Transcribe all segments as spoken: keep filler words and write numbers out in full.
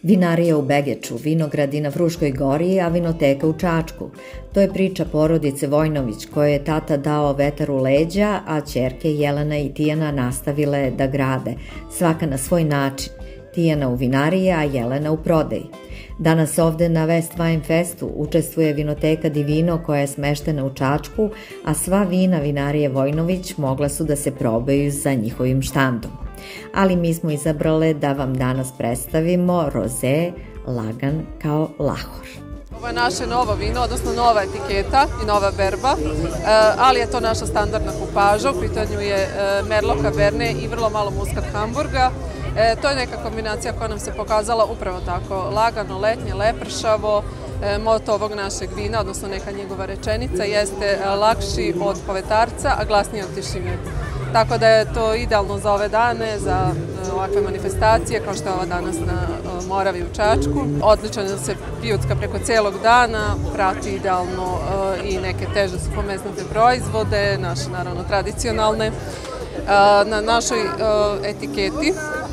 Vinarija u Begeču, vinogradi na Fruškoj gori, a vinoteka u Čačku. To je priča porodice Vojnović, kojoj je tata dao vetar u leđa, a ćerke Jelena i Tijana nastavile da grade, svaka na svoj način. Tijana u vinariji, a Jelena u prodaji. Danas ovde na West Wine Festu učestvuje vinoteka Divino koja je smeštena u Čačku, a sva vina vinarije Vojnović mogla su da se probaju za njihovim štandom. Ali mi smo izabrale da vam danas predstavimo roze lagan kao lahor. Ovo je naše novo vino, odnosno nova etiketa i nova berba, ali je to naša standardna kupaža. U pitanju je Merlot Cabernet i vrlo malo muskat Hamburga. To je neka kombinacija koja nam se pokazala upravo tako, lagano, letnje, lepršavo. Moto ovog našeg vina, odnosno neka njegova rečenica, jeste lakši od povetarca, a glasniji od tišine. Tako da je to idealno za ove dane, za ovakve manifestacije, kao što je ova danas na Moravi u Čačku. Odličan se pijucka preko cijelog dana, prati idealno i neke teže suhomesnate proizvode, naše naravno tradicionalne. Na našoj etiketi,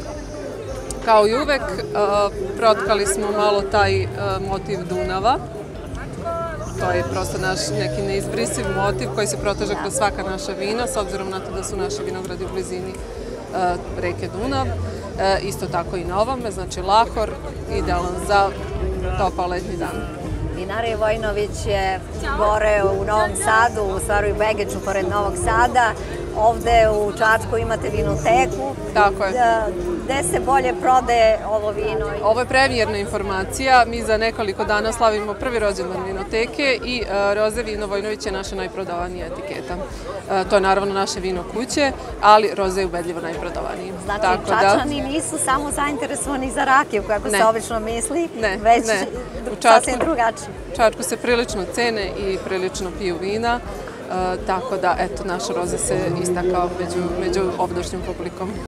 kao i uvek, protkali smo malo taj motiv Dunava. To je prosto naš neki neizbrisiv motiv koji se proteže kroz svaka naša vina, s obzirom na to da su naši vinogradi u blizini reke Dunav. Isto tako i na ovome, znači lahor, idealan za topao letnji dan. Vinarija Vojnović je gore u Novom Sadu, u stvari u Begeču, pored Novog Sada. Ovde u Čačku imate vinoteku. Tako je. Gde se bolje prodaje ovo vino? Ovo je premijerna informacija. Mi za nekoliko dana slavimo prvi rođendan vinoteke i roze vino Vojnović je naša najprodavanija etiketa. To je naravno naše vino kuće, ali roze je ubedljivo najprodavaniji. Znači, Čačani nisu samo zainteresovani za rakiju, kako se obično misli, već sasvim drugačije. U Čačku se prilično cene i prilično piju vina. Tako da, eto, naša roza se istakao među ovdašnjom publikom.